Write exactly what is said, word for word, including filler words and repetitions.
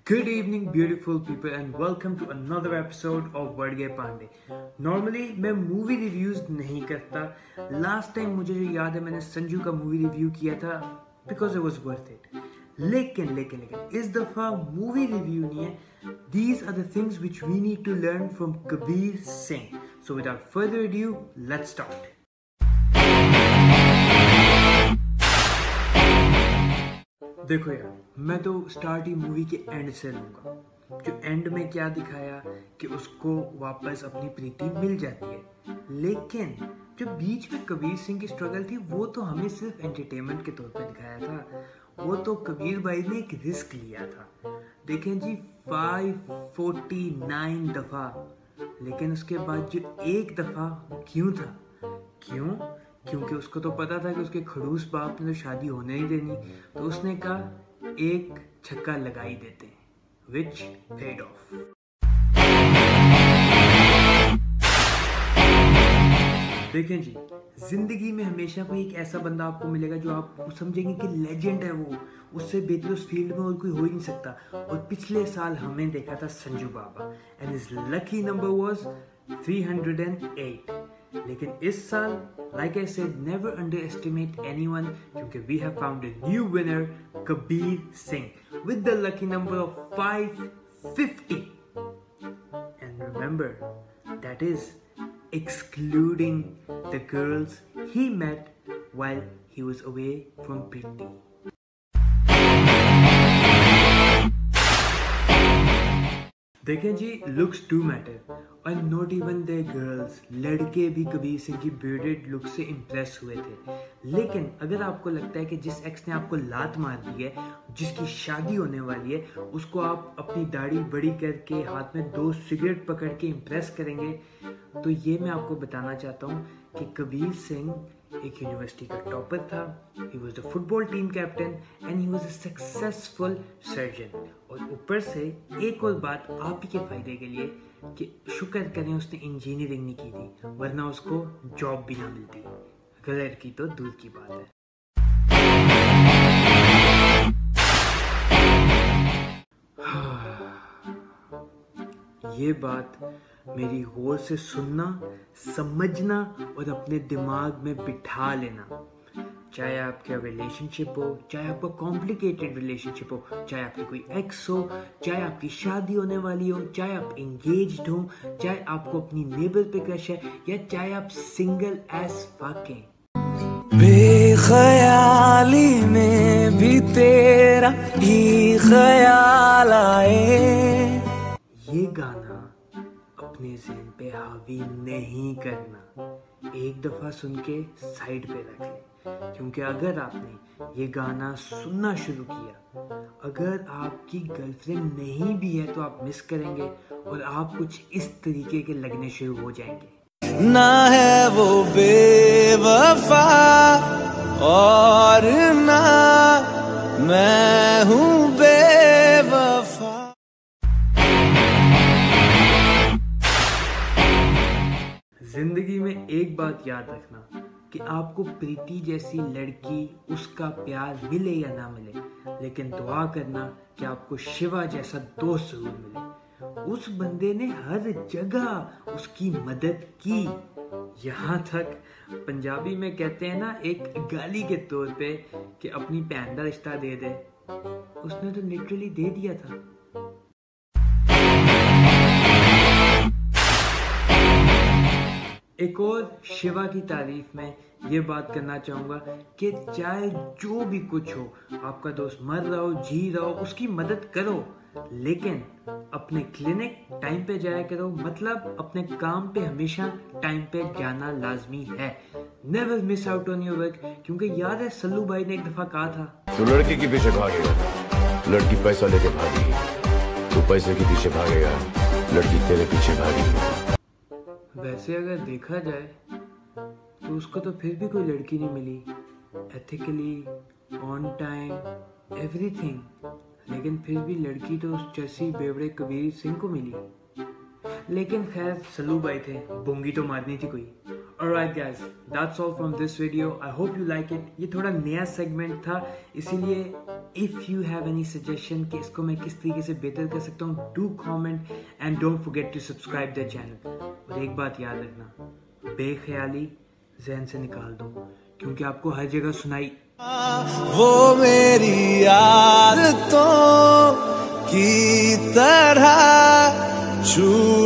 Good evening, beautiful people, and welcome to another episode of वर्ड गए Pandey. Normally मैं movie reviews नहीं करता। लास्ट टाइम मुझे जो याद है मैंने संजू का मूवी रिव्यू किया था because it was worth it. लेकिन लेकिन लेकिन इस दफा मूवी रिव्यू नहीं है। These are the things which we need to learn from Kabir Singh. So without further ado, let's start. देखो यार, मैं तो स्टार्ट ही मूवी के एंड से लूंगा। जो एंड में क्या दिखाया कि उसको वापस अपनी प्रीति मिल जाती है, लेकिन जो बीच में कबीर सिंह की स्ट्रगल थी वो तो हमें सिर्फ एंटरटेनमेंट के तौर पे दिखाया था। वो तो कबीर भाई ने एक रिस्क लिया था। देखें जी, पाँच सौ उनचास दफा, लेकिन उसके बाद जो एक दफा क्यों था? क्यों? क्योंकि उसको तो पता था कि उसके खड़ूस बाप ने तो शादी होने ही देनी, तो उसने कहा एक छक्का लगा ही देते हैं, which paid off. देखें जी, जिंदगी में हमेशा कोई एक ऐसा बंदा आपको मिलेगा जो आप समझेंगे कि लेजेंड है, वो उससे बेहतर उस फील्ड में और कोई हो ही नहीं सकता। और पिछले साल हमने देखा था Sanju Baba, and his lucky number was three hundred eight. लेकिन इस साल, like I said, never underestimate anyone, क्योंकि we have found a new winner, Kabir Singh, with the lucky number of five fifty. And remember, that is excluding the girls he met while he was away from Preeti. देखें जी, looks do matter, और not even the girls. लड़के भी कबीर सिंह की bearded look से impress हुए थे। लेकिन अगर आपको लगता है कि जिस एक्स ने आपको लात मार दी है, जिसकी शादी होने वाली है, उसको आप अपनी दाढ़ी बड़ी करके हाथ में दो सिगरेट पकड़ के इम्प्रेस करेंगे, तो ये मैं आपको बताना चाहता हूँ कि कबीर सिंह एक यूनिवर्सिटी का टॉपर था। He was the football team captain and he was a successful surgeon. और ऊपर से एक और बात आप ही के फायदे के लिए कि शुक्र करें उसने इंजीनियरिंग नहीं की थी, वरना उसको जॉब भी ना मिलती। गलत की तो दूर की बात है। ये बात मेरी गौर से सुनना, समझना और अपने दिमाग में बिठा लेना। चाहे आपका रिलेशनशिप हो, चाहे आपका कॉम्प्लिकेटेड रिलेशनशिप हो, चाहे आपकी कोई एक्स हो, चाहे आपकी शादी होने वाली हो, चाहे आप एंगेज्ड हो, चाहे आपको अपनी नेबर पे क्रश है, या चाहे आप सिंगल एज फक हैं। बेख्याली में भी तेरा ही ख्याल आए। ये गाना अपने ज़हन पे हावी नहीं करना, एक दफा सुन के साइड पे रख ले, क्योंकि अगर आपने ये गाना सुनना शुरू किया, अगर आपकी गर्लफ्रेंड नहीं भी है तो आप मिस करेंगे और आप कुछ इस तरीके के लगने शुरू हो जाएंगे। ना है वो बेवफा और ना मैं हूँ बेवफा। जिंदगी में एक बात याद रखना कि आपको प्रीति जैसी लड़की, उसका प्यार मिले या ना मिले, लेकिन दुआ करना कि आपको शिवा जैसा दोस्त जरूर मिले। उस बंदे ने हर जगह उसकी मदद की। यहाँ तक पंजाबी में कहते हैं ना, एक गाली के तौर पे कि अपनी बहन का रिश्ता दे दे, उसने तो लिटरली दे दिया था। एक और शिवा की तारीफ में ये बात करना चाहूँगा कि चाहे जो भी कुछ हो, आपका दोस्त मर रहा हो, जी रहा हो, उसकी मदद करो, लेकिन अपने क्लिनिक टाइम पे जाया करो। मतलब अपने काम पे हमेशा टाइम पे जाना लाजमी है। Never miss out on your work, क्योंकि याद है सल्लू भाई ने एक दफा कहा था, तो लड़की के पीछे भागेगा, लड़की पैसा लेके भागेगी, तो पैसे के पीछे भागेगा, लड़की तेरे पीछे भागेगी। वैसे अगर देखा जाए तो उसको तो फिर भी कोई लड़की नहीं मिली, एथिकली, ऑन टाइम, एवरीथिंग, लेकिन फिर भी लड़की तो उस जैसी बेवड़े कबीर सिंह को मिली। लेकिन खैर, सल्लू भाई थे, बोंगी तो मारनी थी कोई। Alright guys, that's all from this video. I hope you like it. ये थोड़ा नया सेगमेंट था, इसीलिए if you have any suggestion कि इसको मैं किस तरीके से बेहतर कर सकता हूँ, do comment and don't forget to subscribe the channel. और एक बात याद रखना, बेख्याली ज़हन से निकाल दो, क्योंकि आपको हर जगह सुनाई वो मेरी आदतों की तरह छू